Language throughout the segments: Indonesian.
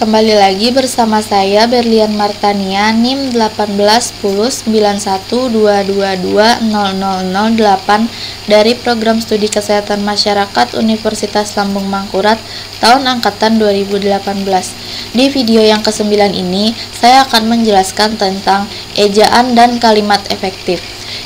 kembali lagi bersama saya Berlian Martania, NIM 18109122200008 dari Program Studi Kesehatan Masyarakat Universitas Lambung Mangkurat tahun angkatan 2018. Di video yang ke-9 ini, saya akan menjelaskan tentang ejaan dan kalimat efektif.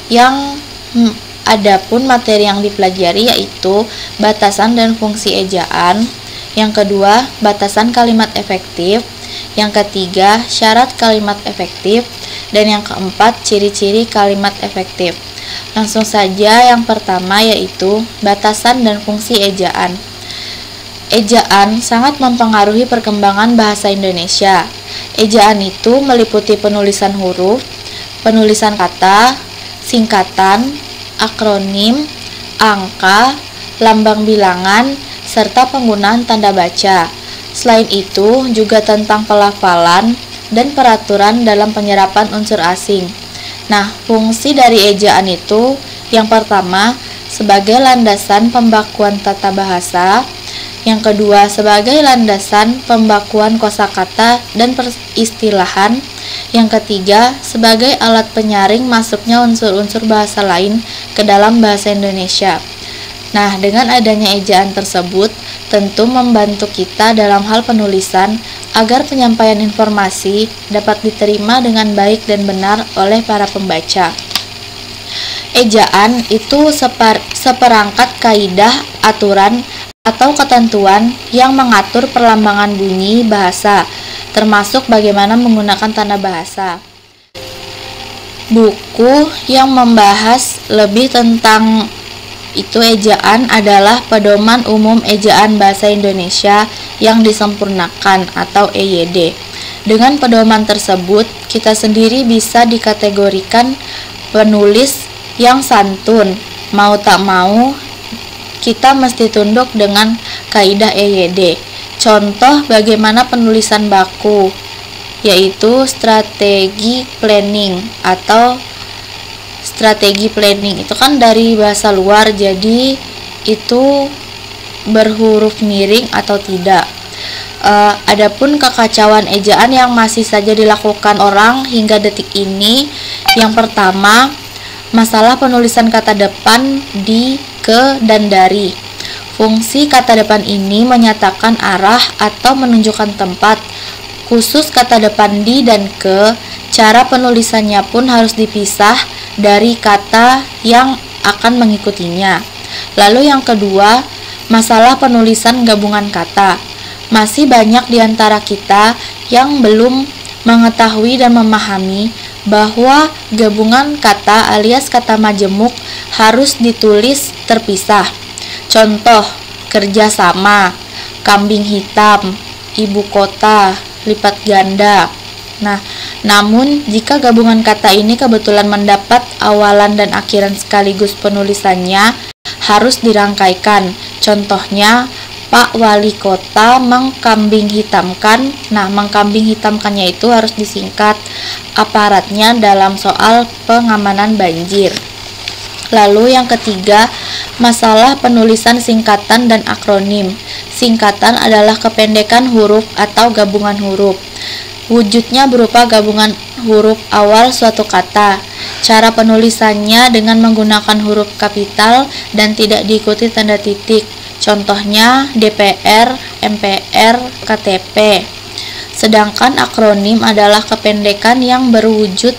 Adapun materi yang dipelajari yaitu batasan dan fungsi ejaan. Yang kedua, batasan kalimat efektif. Yang ketiga, syarat kalimat efektif. Dan yang keempat, ciri-ciri kalimat efektif. Langsung saja, yang pertama yaitu batasan dan fungsi ejaan. Ejaan sangat mempengaruhi perkembangan bahasa Indonesia. Ejaan itu meliputi penulisan huruf, penulisan kata, singkatan, akronim, angka, lambang bilangan, serta penggunaan tanda baca. Selain itu, juga tentang pelafalan dan peraturan dalam penyerapan unsur asing. Nah, fungsi dari ejaan itu yang pertama, sebagai landasan pembakuan tata bahasa. Yang kedua, sebagai landasan pembakuan kosakata dan peristilahan. Yang ketiga, sebagai alat penyaring masuknya unsur-unsur bahasa lain ke dalam bahasa Indonesia. Nah, dengan adanya ejaan tersebut, tentu membantu kita dalam hal penulisan agar penyampaian informasi dapat diterima dengan baik dan benar oleh para pembaca. Ejaan itu seperangkat kaidah, aturan, atau ketentuan yang mengatur perlambangan bunyi bahasa, termasuk bagaimana menggunakan tanda bahasa. Buku yang membahas lebih tentang itu ejaan adalah Pedoman Umum Ejaan Bahasa Indonesia yang disempurnakan atau EYD. Dengan pedoman tersebut, kita sendiri bisa dikategorikan penulis yang santun. Mau tak mau, kita mesti tunduk dengan kaidah EYD. Contoh bagaimana penulisan baku, yaitu strategi planning atau strategi planning itu kan dari bahasa luar, jadi itu berhuruf miring atau tidak. Adapun kekacauan ejaan yang masih saja dilakukan orang hingga detik ini, yang pertama, masalah penulisan kata depan di, ke, dan dari. Fungsi kata depan ini menyatakan arah atau menunjukkan tempat. Khusus kata depan di dan ke, cara penulisannya pun harus dipisah dari kata yang akan mengikutinya. Lalu yang kedua, masalah penulisan gabungan kata. Masih banyak di antara kita yang belum mengetahui dan memahami bahwa gabungan kata alias kata majemuk harus ditulis terpisah. Contoh, kerjasama, kambing hitam, ibu kota, lipat ganda. Nah, namun jika gabungan kata ini kebetulan mendapat awalan dan akhiran sekaligus penulisannya harus dirangkaikan. Contohnya, Pak Wali Kota mengkambing hitamkan. Nah, mengkambing hitamkannya itu harus disingkat aparatnya dalam soal pengamanan banjir. Lalu yang ketiga, masalah penulisan singkatan dan akronim. Singkatan adalah kependekan huruf atau gabungan huruf. Wujudnya berupa gabungan huruf awal suatu kata. Cara penulisannya dengan menggunakan huruf kapital dan tidak diikuti tanda titik. Contohnya DPR, MPR, KTP. Sedangkan akronim adalah kependekan yang berwujud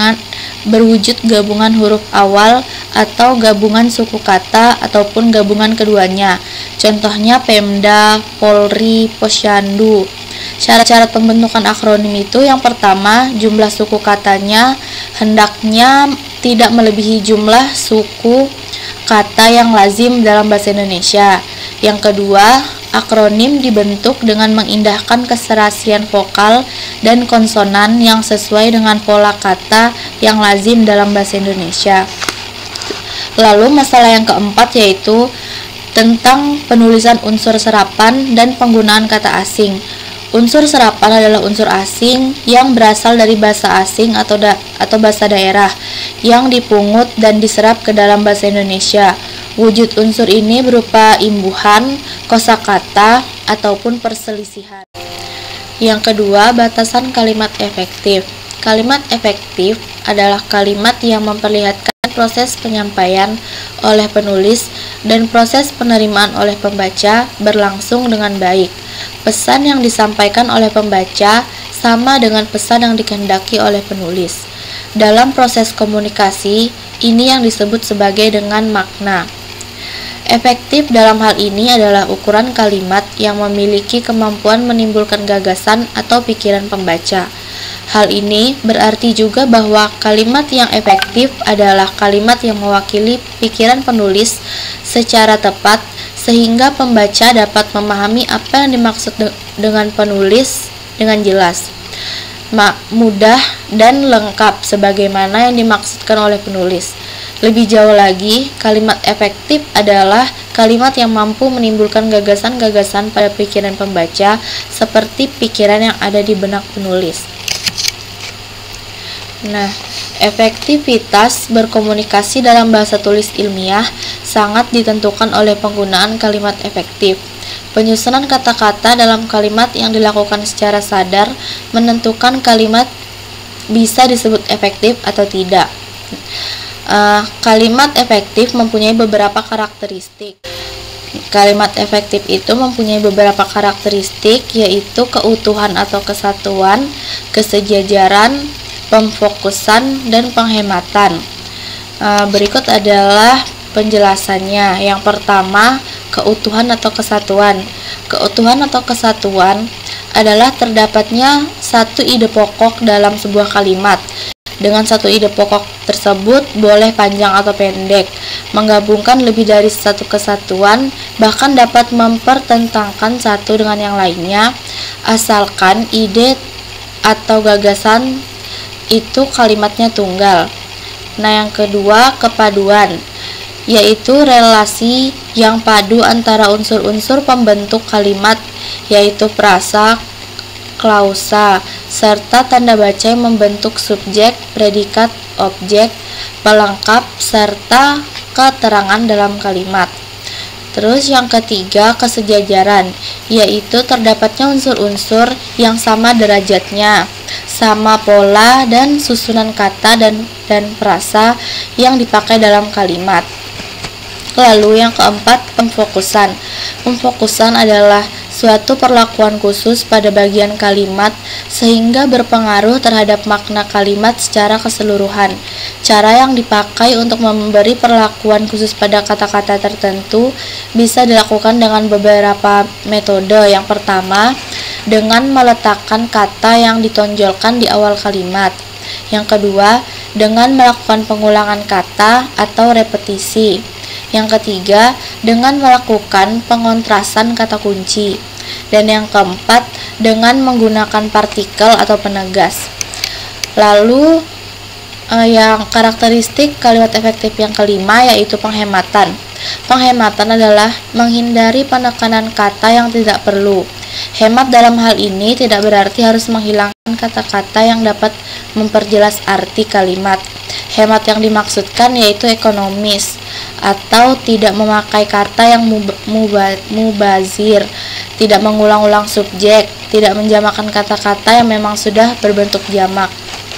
gabungan huruf awal atau gabungan suku kata ataupun gabungan keduanya. Contohnya Pemda, Polri, Posyandu. Syarat-syarat pembentukan akronim itu yang pertama, jumlah suku katanya hendaknya tidak melebihi jumlah suku kata yang lazim dalam bahasa Indonesia. Yang kedua, akronim dibentuk dengan mengindahkan keserasian vokal dan konsonan yang sesuai dengan pola kata yang lazim dalam bahasa Indonesia. Lalu masalah yang keempat yaitu tentang penulisan unsur serapan dan penggunaan kata asing. Unsur serapan adalah unsur asing yang berasal dari bahasa asing atau bahasa daerah yang dipungut dan diserap ke dalam bahasa Indonesia. Wujud unsur ini berupa imbuhan, kosakata, ataupun perselisihan. Yang kedua, batasan kalimat efektif. Kalimat efektif adalah kalimat yang memperlihatkan proses penyampaian oleh penulis dan proses penerimaan oleh pembaca berlangsung dengan baik. Pesan yang disampaikan oleh pembaca sama dengan pesan yang dikehendaki oleh penulis. Dalam proses komunikasi, ini yang disebut sebagai dengan makna. Efektif dalam hal ini adalah ukuran kalimat yang memiliki kemampuan menimbulkan gagasan atau pikiran pembaca. Hal ini berarti juga bahwa kalimat yang efektif adalah kalimat yang mewakili pikiran penulis secara tepat sehingga pembaca dapat memahami apa yang dimaksud dengan penulis dengan jelas, mudah, dan lengkap sebagaimana yang dimaksudkan oleh penulis. Lebih jauh lagi, kalimat efektif adalah kalimat yang mampu menimbulkan gagasan-gagasan pada pikiran pembaca seperti pikiran yang ada di benak penulis. Nah, efektivitas berkomunikasi dalam bahasa tulis ilmiah sangat ditentukan oleh penggunaan kalimat efektif. Penyusunan kata-kata dalam kalimat yang dilakukan secara sadar menentukan kalimat bisa disebut efektif atau tidak. Kalimat efektif mempunyai beberapa karakteristik. Kalimat efektif itu mempunyai beberapa karakteristik, yaitu keutuhan atau kesatuan, kesejajaran, pemfokusan, dan penghematan. Berikut adalah penjelasannya. Yang pertama, keutuhan atau kesatuan. Keutuhan atau kesatuan adalah terdapatnya satu ide pokok dalam sebuah kalimat. Dengan satu ide pokok tersebut boleh panjang atau pendek, menggabungkan lebih dari satu kesatuan, bahkan dapat mempertentangkan satu dengan yang lainnya, asalkan ide atau gagasan itu kalimatnya tunggal. Nah, yang kedua, kepaduan, yaitu relasi yang padu antara unsur-unsur pembentuk kalimat, yaitu frasa, klausa, serta tanda baca yang membentuk subjek, predikat, objek, pelengkap, serta keterangan dalam kalimat. Terus yang ketiga, kesejajaran, yaitu terdapatnya unsur-unsur yang sama derajatnya, sama pola dan susunan kata dan frasa yang dipakai dalam kalimat. Lalu yang keempat, pemfokusan. Pemfokusan adalah suatu perlakuan khusus pada bagian kalimat sehingga berpengaruh terhadap makna kalimat secara keseluruhan. Cara yang dipakai untuk memberi perlakuan khusus pada kata-kata tertentu bisa dilakukan dengan beberapa metode. Yang pertama, dengan meletakkan kata yang ditonjolkan di awal kalimat. Yang kedua, dengan melakukan pengulangan kata atau repetisi. Yang ketiga, dengan melakukan pengontrasan kata kunci. Dan yang keempat, dengan menggunakan partikel atau penegas. Lalu yang karakteristik kalimat efektif yang kelima yaitu penghematan. Penghematan adalah menghindari penekanan kata yang tidak perlu. Hemat dalam hal ini tidak berarti harus menghilangkan kata-kata yang dapat memperjelas arti kalimat. Hemat yang dimaksudkan yaitu ekonomis atau tidak memakai kata yang mubazir, tidak mengulang-ulang subjek, tidak menjamakkan kata-kata yang memang sudah berbentuk jamak.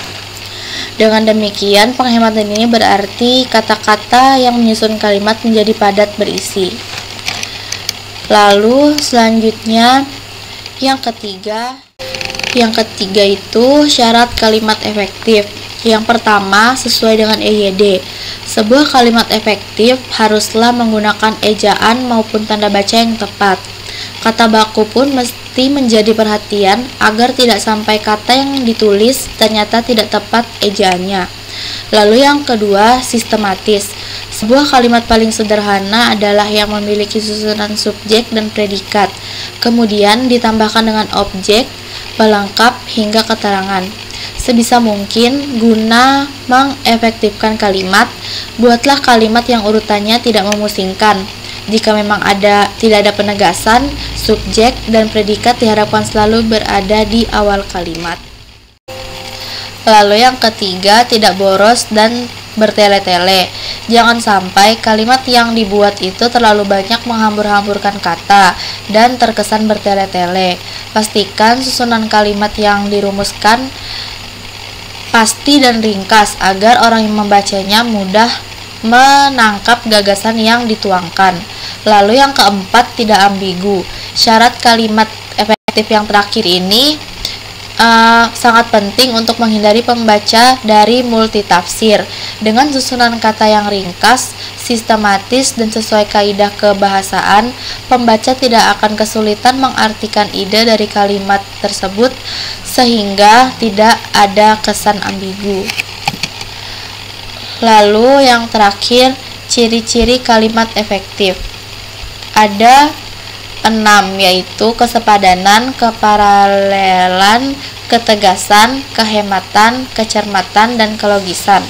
Dengan demikian, penghematan ini berarti kata-kata yang menyusun kalimat menjadi padat berisi. Lalu selanjutnya yang ketiga itu syarat kalimat efektif. Yang pertama, sesuai dengan EYD. Sebuah kalimat efektif haruslah menggunakan ejaan maupun tanda baca yang tepat. Kata baku pun mesti menjadi perhatian agar tidak sampai kata yang ditulis ternyata tidak tepat ejaannya. Lalu yang kedua, sistematis. Sebuah kalimat paling sederhana adalah yang memiliki susunan subjek dan predikat, kemudian ditambahkan dengan objek, pelengkap, hingga keterangan. Sebisa mungkin, guna mengefektifkan kalimat, buatlah kalimat yang urutannya tidak memusingkan. Jika memang tidak ada penegasan, subjek dan predikat diharapkan selalu berada di awal kalimat. Lalu yang ketiga, tidak boros dan bertele-tele. Jangan sampai kalimat yang dibuat itu terlalu banyak menghambur-hamburkan kata dan terkesan bertele-tele. Pastikan susunan kalimat yang dirumuskan pasti dan ringkas agar orang yang membacanya mudah menangkap gagasan yang dituangkan. Lalu yang keempat, tidak ambigu. Syarat kalimat efektif yang terakhir ini sangat penting untuk menghindari pembaca dari multitafsir. Dengan susunan kata yang ringkas, sistematis, dan sesuai kaidah kebahasaan, pembaca tidak akan kesulitan mengartikan ide dari kalimat tersebut sehingga tidak ada kesan ambigu. Lalu yang terakhir, ciri-ciri kalimat efektif. Ada 6, yaitu kesepadanan, keparalelan, ketegasan, kehematan, kecermatan, dan kelogisan.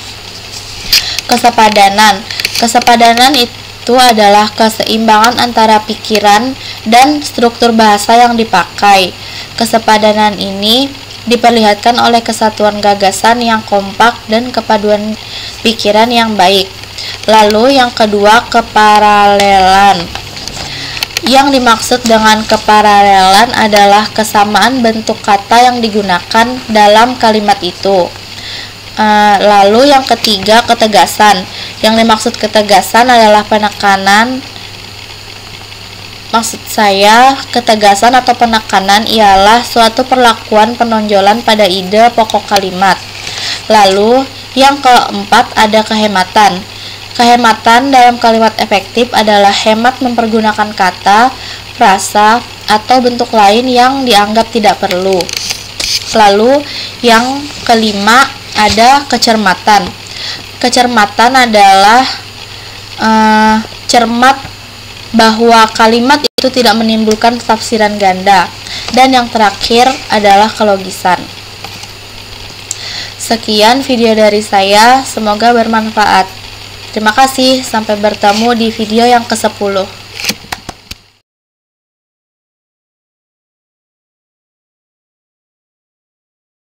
Kesepadanan itu adalah keseimbangan antara pikiran dan struktur bahasa yang dipakai. Kesepadanan ini diperlihatkan oleh kesatuan gagasan yang kompak dan kepaduan pikiran yang baik. Lalu yang kedua, keparalelan. Yang dimaksud dengan keparalelan adalah kesamaan bentuk kata yang digunakan dalam kalimat itu. Lalu yang ketiga, ketegasan. Yang dimaksud ketegasan adalah penekanan. Maksud saya, ketegasan atau penekanan ialah suatu perlakuan penonjolan pada ide pokok kalimat. Lalu yang keempat, ada kehematan. Kehematan dalam kalimat efektif adalah hemat mempergunakan kata, frasa, atau bentuk lain yang dianggap tidak perlu. Lalu yang kelima, ada kecermatan. Kecermatan adalah cermat bahwa kalimat itu tidak menimbulkan tafsiran ganda. Dan yang terakhir adalah kelogisan. Sekian video dari saya, semoga bermanfaat. Terima kasih, sampai bertemu di video yang ke-10.